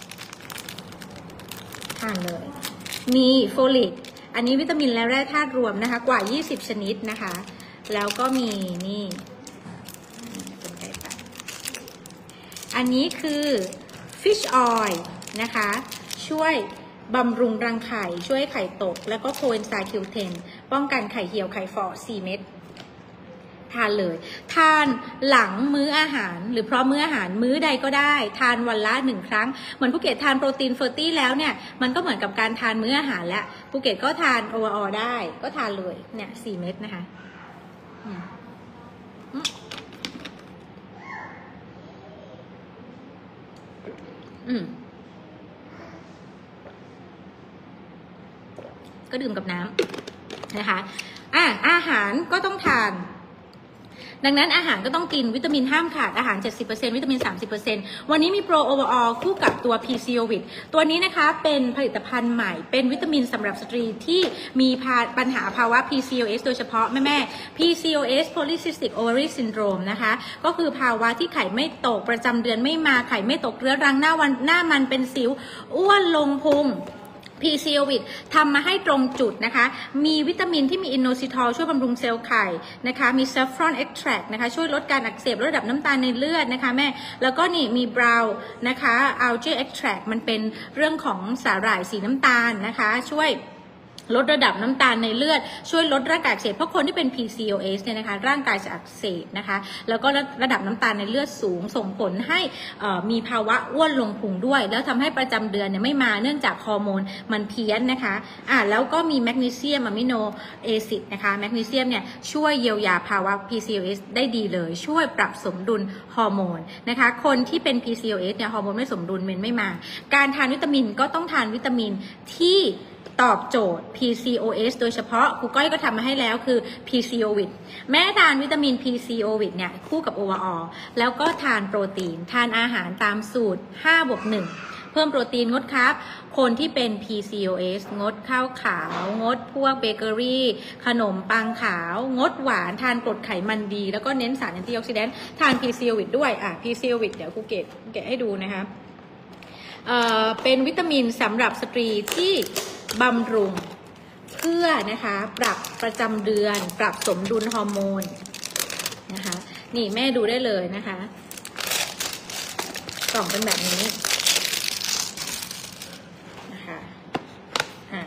ทานเลยมีโฟลิกอันนี้วิตามินและแร่ธาตุรวมนะคะกว่ายี่สิบชนิดนะคะแล้วก็มีนี่เป็นไก่ตัดอันนี้คือ fish oil นะคะช่วยบำรุงรังไข่ช่วยไข่ตกแล้วก็โคเอนไซม์ คิว เท็น ป้องกันไข่เหี่ยวไข่ฝ่อสี่เม็ดทานเลยทานหลังมื้ออาหารหรือเพราะมื้ออาหารมื้อใดก็ได้ทานวันละหนึ่งครั้งเหมือนภูเก็ตทานโปรตีนเฟอร์ตี้แล้วเนี่ยมันก็เหมือนกับการทานมื้ออาหารแล้วภูเก็ตก็ทานโอเวอร์ออได้ก็ทานเลยเนี่ยสี่เม็ดนะคะอืมก็ดื่มกับน้ำนะคะอ่ะอาหารก็ต้องทานดังนั้นอาหารก็ต้องกินวิตามินห้ามขาดอาหาร เจ็ดสิบเปอร์เซ็นต์ วิตามิน สามสิบเปอร์เซ็นต์ วันนี้มีโปรโอเวอร์ออลคู่กับตัว พี ซี โอ วิท ตัวนี้นะคะเป็นผลิตภัณฑ์ใหม่เป็นวิตามินสำหรับสตรีที่มีปัญหาภาวะ พี ซี โอ เอส โดยเฉพาะแม่แม่ พี ซี โอ เอส Polycystic Ovary Syndrome นะคะก็คือภาวะที่ไข่ไม่ตกประจำเดือนไม่มาไข่ไม่ตกเรื้อรังหน้าวันหน้ามันเป็นสิวอ้วนลงพุงพี ซี โอ วิท ทำมาให้ตรงจุดนะคะมีวิตามินที่มีอินโนซิทอลช่วยบำรุงเซลล์ไข่นะคะมี saffron extract นะคะช่วยลดการอักเสบลดระดับน้ำตาลในเลือดนะคะแม่แล้วก็นี่มี brown นะคะ algae extract มันเป็นเรื่องของสาหร่ายสีน้ำตาลนะคะช่วยลดระดับน้ำตาลในเลือดช่วยลดร่างกายอักเสบเพราะคนที่เป็น พี ซี โอ เอส เนี่ยนะคะร่างกายจะอักเสบนะคะแล้วก็ระดับน้ำตาลในเลือดสูงส่งผลให้มีภาวะอ้วนลงพุงด้วยแล้วทำให้ประจำเดือนเนี่ยไม่มาเนื่องจากฮอร์โมนมันเพี้ยนนะคะอ่าแล้วก็มีแมกนีเซียมอะมิโนแอซิดนะคะแมกนีเซียมเนี่ยช่วยเยียวยาภาวะ พี ซี โอ เอส ได้ดีเลยช่วยปรับสมดุลฮอร์โมนนะคะคนที่เป็น พี ซี โอ เอส เนี่ยฮอร์โมนไม่สมดุลเมนไม่มาการทานวิตามินก็ต้องทานวิตามินที่ตอบโจทย์ พี ซี โอ เอส โดยเฉพาะครูก้อยก็ทำมาให้แล้วคือ พี ซี โอ วิท แม่ทานวิตามิน พี ซี โอ วิท เนี่ยคู่กับ โอ วา ออ แล้วก็ทานโปรตีนทานอาหารตามสูตร ห้าบวกหนึ่ง เพิ่มโปรตีนงดครับคนที่เป็น พี ซี โอ เอส งดข้าวขาวงดพวกเบเกอรี่ขนมปังขาวงดหวานทานกรดไขมันดีแล้วก็เน้นสารแอนตี้ออกซิแดนต์ทาน พี ซี โอ วิท ด้วยอ่ะ พี ซี โอ วิท เดี๋ยวครูเกตแกะให้ดูนะคะเอ่อเป็นวิตามินสำหรับสตรีที่บำรุงเพื่อนะคะปรับประจำเดือนปรับสมดุลฮอร์โมนนะคะนี่แม่ดูได้เลยนะคะกล่องเป็นแบบนี้นะคะอ่า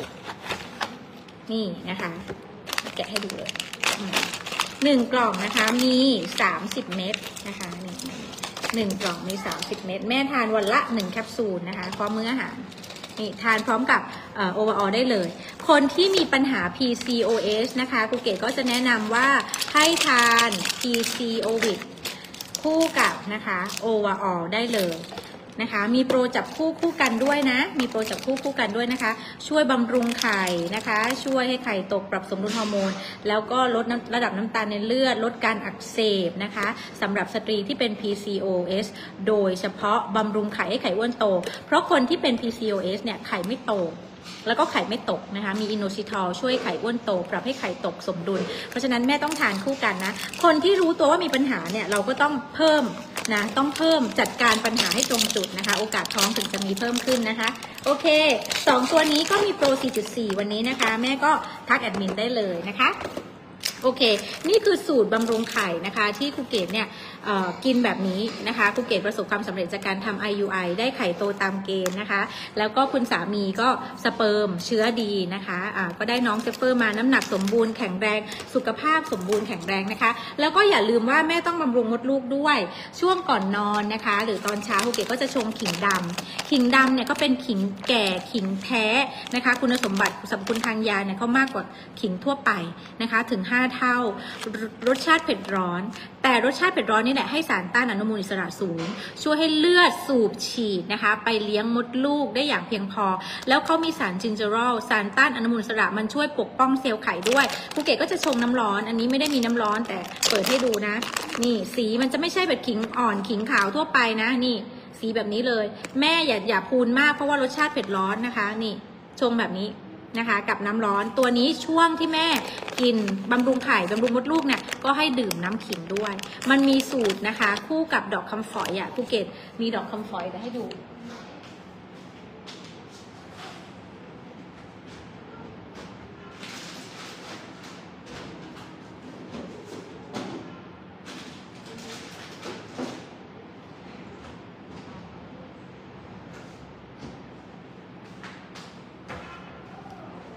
นี่นะคะแกะให้ดูเลยหนึ่งกล่องนะคะมีสามสิบเม็ดนะคะนี่หนึ่งกล่องมีสามสิบเม็ดแม่ทานวันละหนึ่งแคปซูลนะคะพร้อมมื้ออาหารนี่ทานพร้อมกับโอเวอร์ออลได้เลยคนที่มีปัญหา พี ซี โอ เอส นะคะครูเก๋ก็จะแนะนำว่าให้ทาน พี ซี โอ วิท คู่กับนะคะโอเวอร์ออลได้เลยนะคะมีโปรจับคู่คู่กันด้วยนะมีโปรจับคู่คู่กันด้วยนะคะช่วยบำรุงไข่นะคะช่วยให้ไข่ตกปรับสมดุลฮอร์โมนแล้วก็ลดระดับน้ำตาลในเลือดลดการอักเสบนะคะสำหรับสตรีที่เป็น พี ซี โอ เอส โดยเฉพาะบำรุงไข่ให้ไข่อ้วนโตเพราะคนที่เป็น พี ซี โอ เอส เนี่ยไข่ไม่โตแล้วก็ไข่ไม่ตกนะคะมีอินโนซิทอลช่วยไข่อ้วนโตปรับให้ไข่ตกสมดุลเพราะฉะนั้นแม่ต้องทานคู่กันนะคนที่รู้ตัวว่ามีปัญหาเนี่ยเราก็ต้องเพิ่มนะต้องเพิ่มจัดการปัญหาให้ตรงจุดนะคะโอกาสท้องถึงจะมีเพิ่มขึ้นนะคะโอเคสองตัวนี้ก็มีโปร สี่จุดสี่ วันนี้นะคะแม่ก็ทักแอดมินได้เลยนะคะโอเคนี่คือสูตรบำรุงไข่นะคะที่ครูเกตเนี่ยกินแบบนี้นะคะครูเกตประสบความสำเร็จจากการทำ ไอ ยู ไอ ได้ไข่โตตามเกณฑ์นะคะแล้วก็คุณสามีก็สเปิร์มเชื้อดีนะคะะก็ได้น้องเซฟเฟอร์มาน้ำหนักสมบูรณ์แข็งแรงสุขภาพสมบูรณ์แข็งแรงนะคะแล้วก็อย่าลืมว่าแม่ต้องบำรุงมดลูกด้วยช่วงก่อนนอนนะคะหรือตอนเช้าครูเกตก็จะชงขิงดำขิงดำเนี่ยก็เป็นขิงแก่ขิงแท้นะคะคุณสมบัติสรรพคุณทางยาเนี่ยเขามากกว่าขิงทั่วไปนะคะถึงห้าเท่ารสชาติเผ็ดร้อนแต่รสชาติเผ็ดร้อนนี่แหละให้สารต้านอนุมูลอิสระสูงช่วยให้เลือดสูบฉีดนะคะไปเลี้ยงมดลูกได้อย่างเพียงพอแล้วเขามีสารจินเจอรอลสารต้านอนุมูลอิสระมันช่วยปกป้องเซลล์ไข่ด้วยภูเก็ตก็จะชงน้ำร้อนอันนี้ไม่ได้มีน้ำร้อนแต่เปิดให้ดูนะนี่สีมันจะไม่ใช่แบบขิงอ่อนขิงขาวทั่วไปนะนี่สีแบบนี้เลยแม่อย่าอย่าพูนมากเพราะว่ารสชาติเผ็ดร้อนนะคะนี่ชงแบบนี้นะคะกับน้ำร้อนตัวนี้ช่วงที่แม่กินบำรุงไข่บำรุงมดลูกเนี่ยก็ให้ดื่มน้ำขิงด้วยมันมีสูตรนะคะคู่กับดอกคำฝอยอ่ะภูเก็ตมีดอกคำฝอยจะให้ดู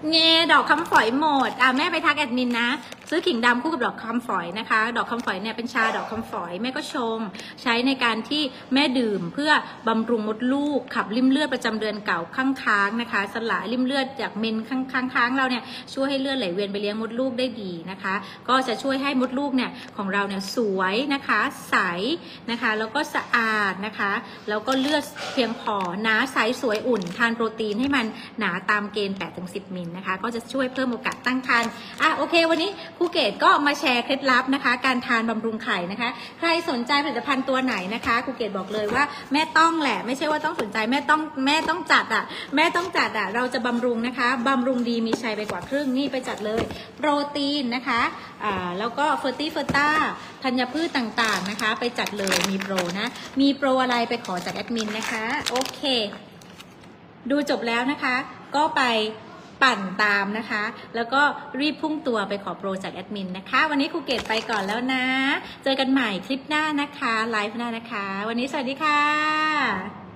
เงดอกคำฝอยหมดอ่ะแม่ไปทักแอดมินนะซื้อขิงดำคู่กับดอกคำฝอยนะคะดอกคำฝอยเนี่ยเป็นชาดอกคำฝอยแม่ก็ชงใช้ในการที่แม่ดื่มเพื่อบำรุงมดลูกขับริ่มเลือดประจำเดือนเก่าข้างค้างนะคะสลายริ่มเลือดจากเมนข้างค้างค้างเราเนี่ยช่วยให้เลือดไหลเวียนไปเลี้ยงมดลูกได้ดีนะคะก็จะช่วยให้มดลูกเนี่ยของเราเนี่ยสวยนะคะใสนะคะแล้วก็สะอาดนะคะแล้วก็เลือดเพียงพอหนาใสสวยอุ่นทานโปรตีนให้มันหนาตามเกณฑ์ แปดถึงสิบ มิลนะคะก็จะช่วยเพิ่มโอกาสตั้งครรภ์อ่ะโอเควันนี้ครูเกดก็มาแชร์เคล็ดลับนะคะการทานบำรุงไข่นะคะใครสนใจผลิตภัณฑ์ตัวไหนนะคะครูเกดบอกเลยว่าแม่ต้องแหละไม่ใช่ว่าต้องสนใจแม่ต้องแม่ต้องจัดอ่ะแม่ต้องจัดอ่ะเราจะบำรุงนะคะบำรุงดีมีชัยไปกว่าครึ่งนี่ไปจัดเลยโปรตีนนะคะอ่าแล้วก็เฟอร์ตี้เฟอร์ต้าธัญพืชต่างๆนะคะไปจัดเลยมีโปรนะมีโปรอะไรไปขอจากแอดมินนะคะโอเคดูจบแล้วนะคะก็ไปปั่นตามนะคะแล้วก็รีบพุ่งตัวไปขอโปรจากแอดมินนะคะวันนี้ครูเกดไปก่อนแล้วนะเจอกันใหม่คลิปหน้านะคะไลฟ์หน้านะคะวันนี้สวัสดีค่ะ